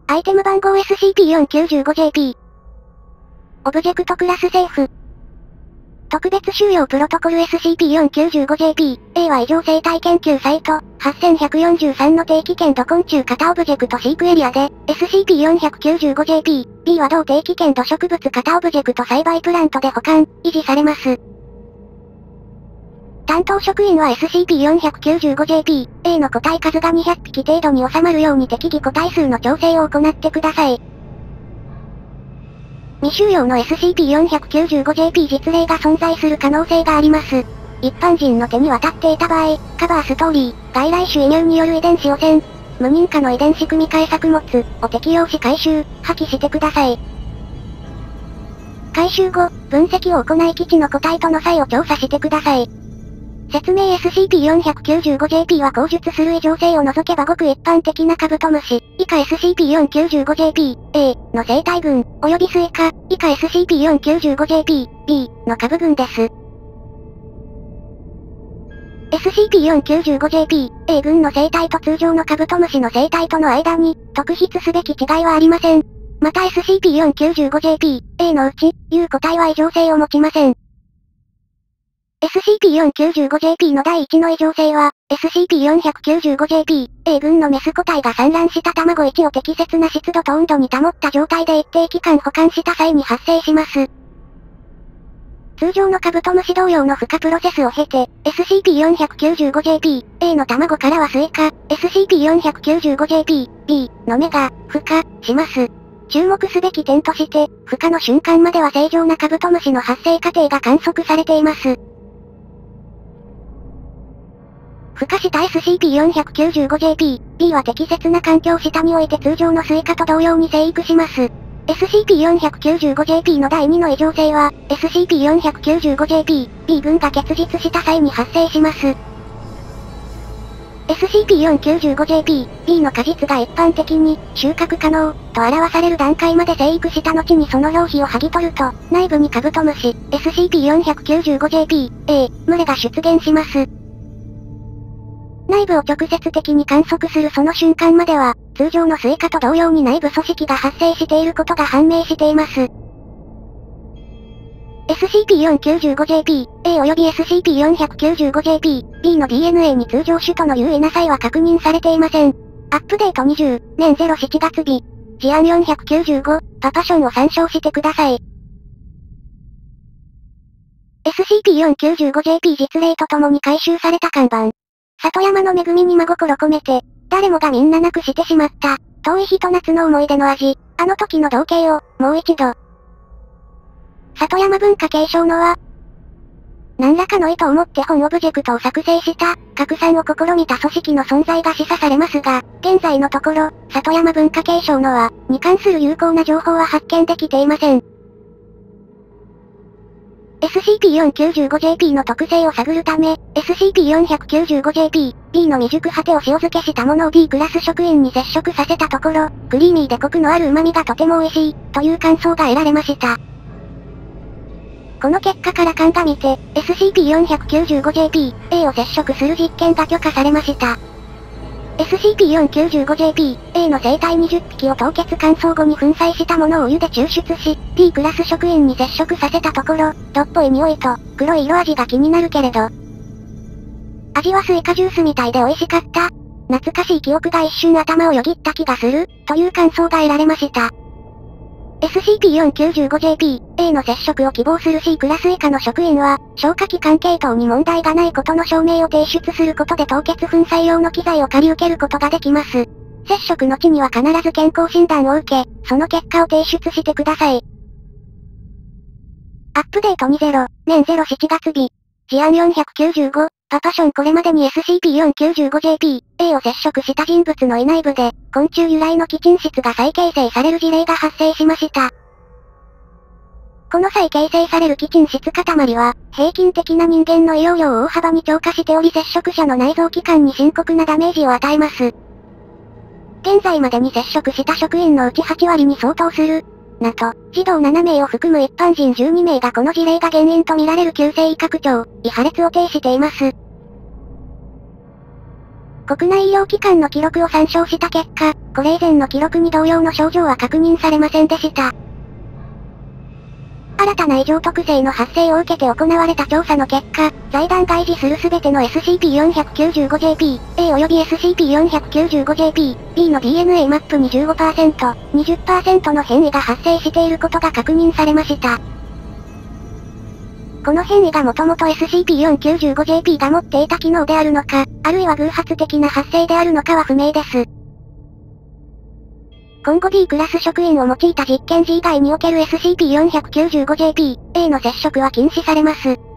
アイテム番号 SCP-495-JP。オブジェクトクラスセーフ。特別収容プロトコル SCP-495-JP、A は異常生態研究サイト、8143の定期圏土昆虫型オブジェクト飼育エリアで、SCP-495-JP、B は同定期圏土植物型オブジェクト栽培プラントで保管、維持されます。担当職員は SCP-495-JP、A の個体数が200匹程度に収まるように適宜個体数の調整を行ってください。未収容の SCP-495-JP 実例が存在する可能性があります。一般人の手に渡っていた場合、カバーストーリー、外来種移入による遺伝子汚染、無認可の遺伝子組み換え作物を適用し回収、破棄してください。回収後、分析を行い基地の個体との差異を調査してください。説明 SCP-495-JP は口述する異常性を除けばごく一般的なカブトムシ、以下 SCP-495-JP、A の生態群、及びスイカ、以下 SCP-495-JP、B の株群です。SCP-495-JP、A 群の生態と通常のカブトムシの生態との間に、特筆すべき違いはありません。また SCP-495-JP、A のうち、U 個体は異常性を持ちません。SCP-495-JP の第1の異常性は、SCP-495-JP、A 群のメス個体が産卵した卵1を適切な湿度と温度に保った状態で一定期間保管した際に発生します。通常のカブトムシ同様の孵化プロセスを経て、SCP-495-JP、A の卵からはスイカ、SCP-495-JP、B の芽が、孵化、します。注目すべき点として、孵化の瞬間までは正常なカブトムシの発生過程が観測されています。孵化した SCP-495-JP、B は適切な環境下において通常のスイカと同様に生育します。SCP-495-JP の第2の異常性は、SCP-495-JP、B 群が結実した際に発生します。SCP-495-JP、B の果実が一般的に、収穫可能、と表される段階まで生育した後にその表皮を剥ぎ取ると、内部にカブトムシ、SCP-495-JP、A、群れが出現します。内部を直接的に観測するその瞬間までは、通常のスイカと同様に内部組織が発生していることが判明しています。SCP-495-JP、A 及び SCP-495-JP、B の DNA に通常種との有意な差異は確認されていません。アップデート20、年07月日、事案495、パパションを参照してください。SCP-495-JP 実例とともに回収された看板。里山の恵みに真心込めて、誰もがみんななくしてしまった、遠いひと夏の思い出の味、あの時の同型を、もう一度。里山文化継承のは、何らかの意図を持って本オブジェクトを作成した、拡散を試みた組織の存在が示唆されますが、現在のところ、里山文化継承のは、に関する有効な情報は発見できていません。SCP-495-JP の特性を探るため、SCP-495-JP、B の未熟果てを塩漬けしたものを B クラス職員に接触させたところ、クリーミーでコクのある旨味がとても美味しい、という感想が得られました。この結果から鑑みて、SCP-495-JP、A を接触する実験が許可されました。SCP-495-JP、A の生体20匹を凍結乾燥後に粉砕したものをお湯で抽出し、P クラス職員に接触させたところ、どっぽい匂いと、黒い色味が気になるけれど。味はスイカジュースみたいで美味しかった。懐かしい記憶が一瞬頭をよぎった気がする、という感想が得られました。SCP-495-JP、A の接触を希望する C クラス以下の職員は、消化器関係等に問題がないことの証明を提出することで凍結粉砕用の機材を借り受けることができます。接触の地には必ず健康診断を受け、その結果を提出してください。アップデート20、年07月日、事案495、パパションこれまでに SCP-495-JP、A を接触した人物の胃内部で、昆虫由来の基沈室が再形成される事例が発生しました。この再形成される基沈室塊は、平均的な人間の胃容量を大幅に超過しており接触者の内臓器官に深刻なダメージを与えます。現在までに接触した職員のうち8割に相当する、なと、児童7名を含む一般人12名がこの事例が原因とみられる急性胃拡張、胃破裂を呈しています。国内医療機関の記録を参照した結果、 これ以前の記録に同様の症状は確認されませんでした。新たな異常特性の発生を受けて行われた調査の結果、財団が維持するすべての SCP-495-JP、A 及び SCP-495-JP、B の DNA マップに 15%、20% の変異が発生していることが確認されました。この変異がもともと SCP-495-JP が持っていた機能であるのか、あるいは偶発的な発生であるのかは不明です。今後 B クラス職員を用いた実験時以外における SCP-495-JP、A の接触は禁止されます。